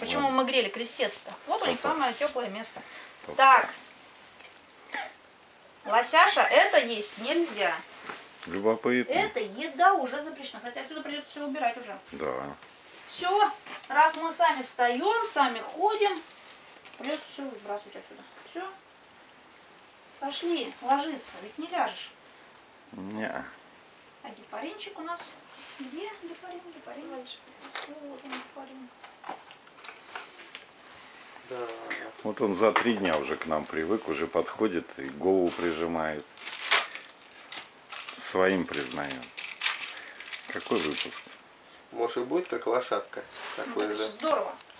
Почему мы грели крестец-то? Вот у них самое теплое место. Папа. Так. Лосяша, это есть нельзя. Любопытно. Это еда уже запрещена. Кстати, отсюда придется все убирать уже. Да. Все. Раз мы сами встаем, сами ходим, придется все выбрасывать отсюда. Все. Пошли, ложиться, ведь не ляжешь. Не. А гепаринчик у нас где? Гепарин. Вот он, гепарин. Да. Вот он за 3 дня уже к нам привык, уже подходит и голову прижимает. Своим признаем. Какой выпуск? Может и будет как лошадка. Ну, Такой это же. же здорово.